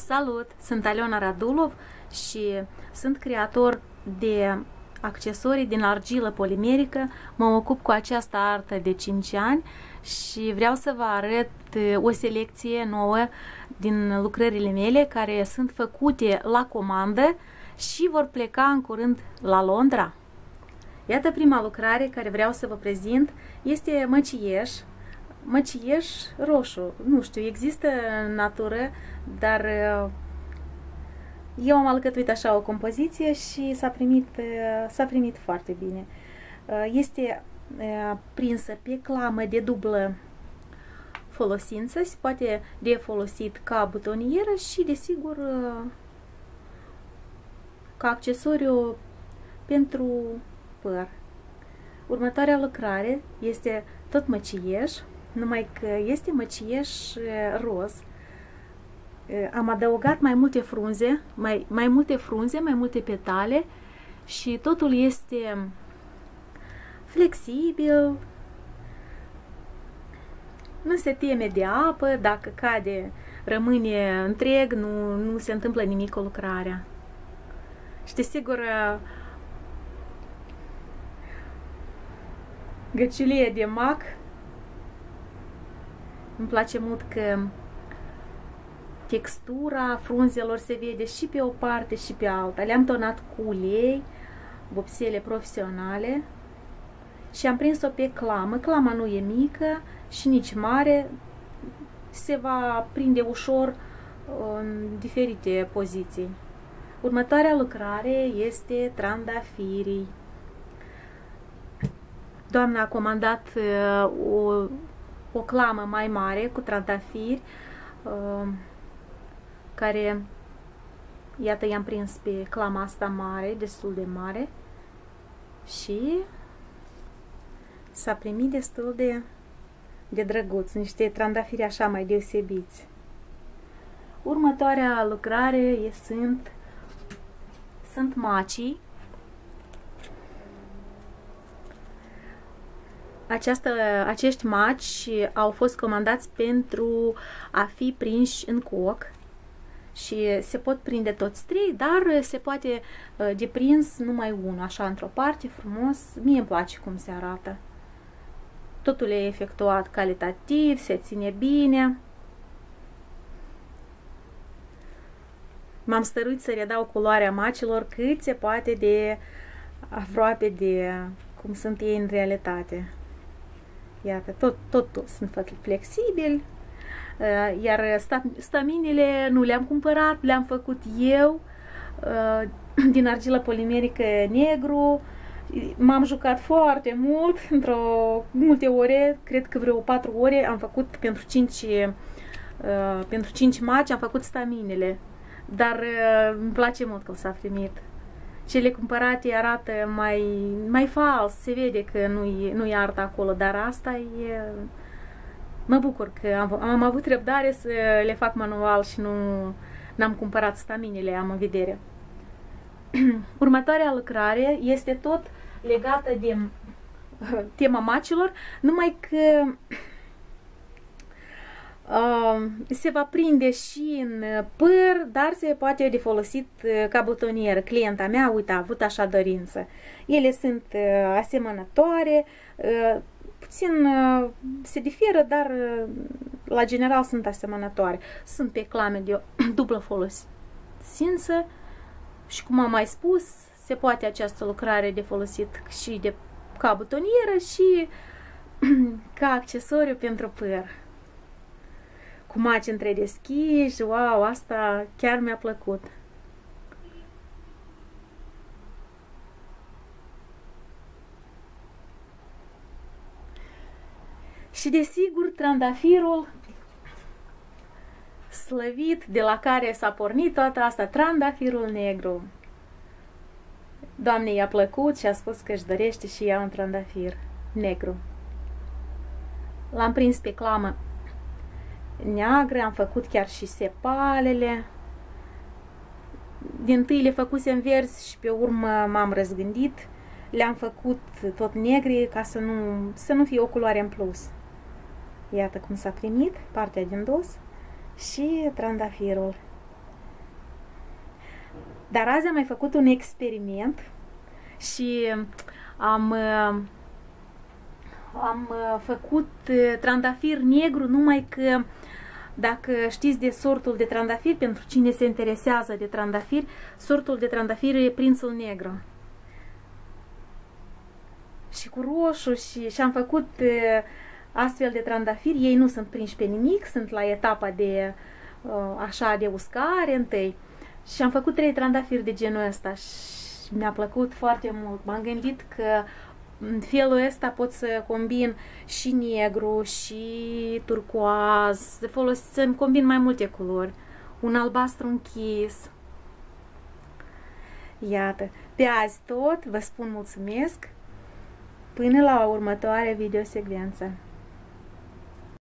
Salut! Sunt Aliona Radulov și sunt creator de accesorii din argilă polimerică. Mă ocup cu această artă de 5 ani și vreau să vă arăt o selecție nouă din lucrările mele care sunt făcute la comandă și vor pleca în curând la Londra. Iată prima lucrare care vreau să vă prezint. Este măcieș roșu. Nu știu, există în natură, dar eu am alcătuit așa o compoziție și s-a primit foarte bine. Este prinsă pe clamă de dublă folosință, se poate de folosit ca butonieră și, desigur, ca accesoriu pentru păr. Următoarea lucrare este tot măcieș, numai că este măcieș roz. Am adăugat mai multe frunze, mai multe petale și totul este flexibil, nu se teme de apă, dacă cade rămâne întreg, nu se întâmplă nimic cu lucrarea. Și desigur, găciulie de mac, îmi place mult că textura frunzelor se vede și pe o parte și pe alta. Le-am tonat cu ulei, vopsele profesionale și am prins-o pe clamă. Clama nu e mică și nici mare, se va prinde ușor în diferite poziții. Următoarea lucrare este trandafirii. Doamna a comandat o clamă mai mare cu trandafiri, care, iată, i-am prins pe clama asta mare, destul de mare, și s-a primit destul de drăguț, niște trandafiri așa mai deosebiți. Următoarea lucrare sunt macii. Acești maci au fost comandați pentru a fi prinși în coc și se pot prinde toți trei, dar se poate deprins numai unul, așa, într-o parte, frumos. Mie îmi place cum se arată. Totul e efectuat calitativ, se ține bine. M-am stăruit să redau culoarea macilor cât se poate de aproape de cum sunt ei în realitate. Iată, tot sunt flexibili, iar staminele nu le-am cumpărat, le-am făcut eu din argilă polimerică negru. M-am jucat foarte mult, multe ore, cred că vreo 4 ore am făcut pentru 5 maci, am făcut staminele, dar îmi place mult că s-a primit. Cele cumpărate arată mai fals, se vede că nu e artă acolo, dar asta e... Mă bucur că am avut răbdare să le fac manual și n-am cumpărat staminele, am în vedere. Următoarea lucrare este tot legată de tema macilor, numai că se va prinde și în păr, dar se poate de folosit ca butonieră. Clienta mea, uite, a avut așa dorință. Ele sunt asemănătoare, puțin se diferă, dar la general sunt asemănătoare. Sunt pe clame de dublă folosință și, cum am mai spus, se poate această lucrare de folosit și ca butonieră și ca accesoriu pentru păr. Cu maci întredeschiși, wow, asta chiar mi-a plăcut. Și desigur, trandafirul slăvit de la care s-a pornit toată asta, trandafirul negru. Doamnei i-a plăcut și a spus că își dorește și ea un trandafir negru. L-am prins pe clamă neagră, am făcut chiar și sepalele. Dintâi le făcusem verzi și pe urmă m-am răzgândit. Le-am făcut tot negre ca să nu fie o culoare în plus. Iată cum s-a primit partea din dos și trandafirul. Dar azi am mai făcut un experiment și am făcut trandafir negru, numai că dacă știți de sortul de trandafir, pentru cine se interesează de trandafir, sortul de trandafir e prințul negru. Și cu roșu și am făcut astfel de trandafiri. Ei nu sunt prinși pe nimic, sunt la etapa de așa de uscare întâi. Și am făcut 3 trandafiri de genul ăsta și mi-a plăcut foarte mult. M-am gândit că în felul ăsta pot să combin și negru și turcoaz, să-mi combin mai multe culori. Un albastru închis. Iată, pe azi tot, vă spun mulțumesc. Până la următoarea videosecvență.